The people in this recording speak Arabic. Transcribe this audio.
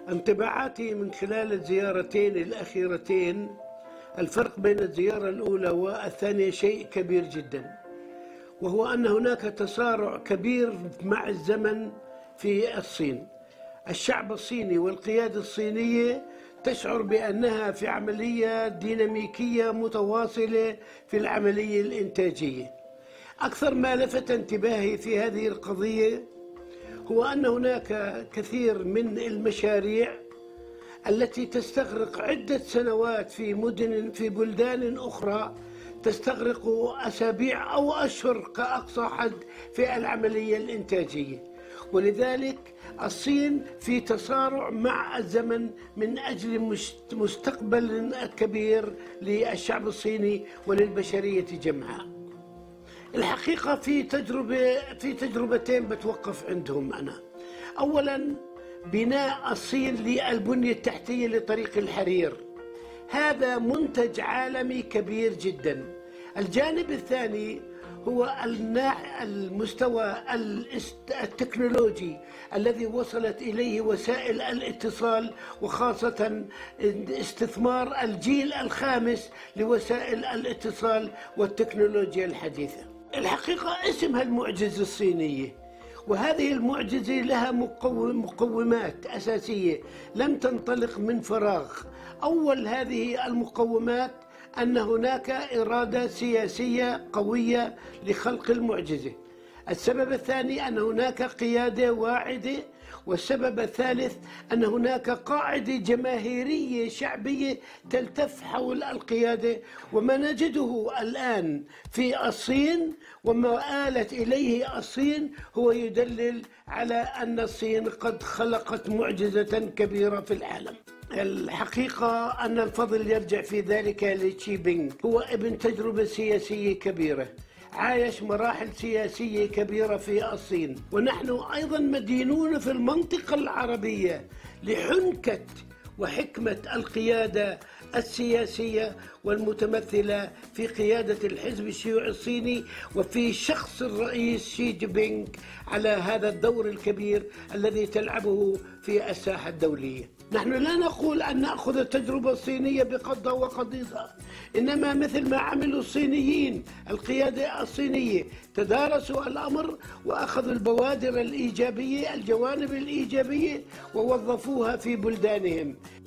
انطباعاتي من خلال الزيارتين الأخيرتين، الفرق بين الزيارة الأولى والثانية شيء كبير جدا، وهو أن هناك تسارع كبير مع الزمن في الصين. الشعب الصيني والقيادة الصينية تشعر بأنها في عملية ديناميكية متواصلة في العملية الإنتاجية. أكثر ما لفت انتباهي في هذه القضية هو أن هناك كثير من المشاريع التي تستغرق عدة سنوات في بلدان أخرى تستغرق أسابيع أو أشهر كأقصى حد في العملية الإنتاجية. ولذلك الصين في تسارع مع الزمن من أجل مستقبل كبير للشعب الصيني وللبشرية جمعاء. الحقيقة في تجربتين بتوقف عندهم أنا. أولا، بناء الصين للبنية التحتية لطريق الحرير، هذا منتج عالمي كبير جدا. الجانب الثاني هو المستوى التكنولوجي الذي وصلت إليه وسائل الاتصال، وخاصة استثمار الجيل الخامس لوسائل الاتصال والتكنولوجيا الحديثة. الحقيقة اسمها المعجزة الصينية، وهذه المعجزة لها مقومات أساسية لم تنطلق من فراغ. أول هذه المقومات أن هناك إرادة سياسية قوية لخلق المعجزة. السبب الثاني أن هناك قيادة واعدة. والسبب الثالث أن هناك قاعدة جماهيرية شعبية تلتف حول القيادة. وما نجده الآن في الصين وما آلت إليه الصين هو يدلل على أن الصين قد خلقت معجزة كبيرة في العالم. الحقيقة أن الفضل يرجع في ذلك لشي بينغ، هو ابن تجربة سياسية كبيرة، عايش مراحل سياسية كبيرة في الصين. ونحن أيضا مدينون في المنطقة العربية لحنكة وحكمة القيادة السياسية والمتمثلة في قيادة الحزب الشيوعي الصيني وفي شخص الرئيس شي جين بينغ على هذا الدور الكبير الذي تلعبه في الساحة الدولية. نحن لا نقول أن نأخذ التجربة الصينية بقضها وقضيضها، إنما مثل ما عملوا الصينيين، القيادة الصينية تدارسوا الأمر وأخذوا البوادر الإيجابية، الجوانب الإيجابية، ووظفوها في بلدانهم.